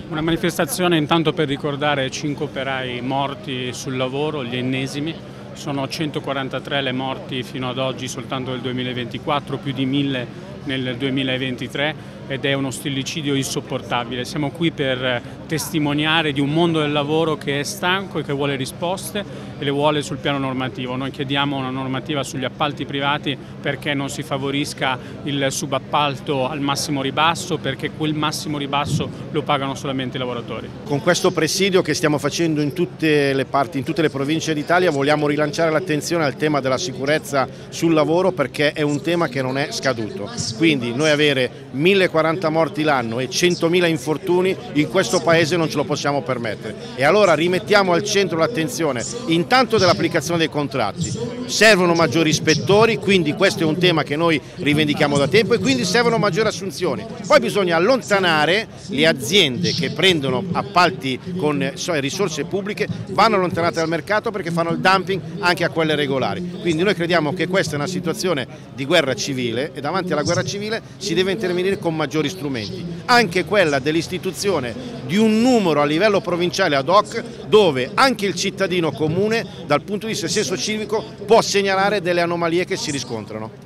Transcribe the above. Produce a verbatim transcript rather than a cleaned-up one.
Una manifestazione intanto per ricordare cinque operai morti sul lavoro, gli ennesimi. Sono centoquarantatré le morti fino ad oggi soltanto nel duemilaventiquattro, più di mille nel duemilaventitré, ed è uno stillicidio insopportabile. Siamo qui per testimoniare di un mondo del lavoro che è stanco e che vuole risposte e le vuole sul piano normativo. Noi chiediamo una normativa sugli appalti privati perché non si favorisca il subappalto al massimo ribasso, perché quel massimo ribasso lo pagano solamente i lavoratori. Con questo presidio che stiamo facendo in tutte le parti, in tutte le province d'Italia, vogliamo rilanciare l'attenzione al tema della sicurezza sul lavoro, perché è un tema che non è scaduto. Quindi noi avere millequaranta morti l'anno e centomila infortuni in questo paese non ce lo possiamo permettere. E allora rimettiamo al centro l'attenzione intanto dell'applicazione dei contratti. Servono maggiori ispettori, quindi questo è un tema che noi rivendichiamo da tempo, e quindi servono maggiori assunzioni. Poi bisogna allontanare le aziende che prendono appalti con risorse pubbliche, vanno allontanate dal mercato perché fanno il dumping anche a quelle regolari. Quindi noi crediamo che questa è una situazione di guerra civile e davanti alla guerra civile si deve intervenire con maggiori strumenti, anche quella dell'istituzione di un numero a livello provinciale ad hoc, dove anche il cittadino comune dal punto di vista del senso civico può segnalare delle anomalie che si riscontrano.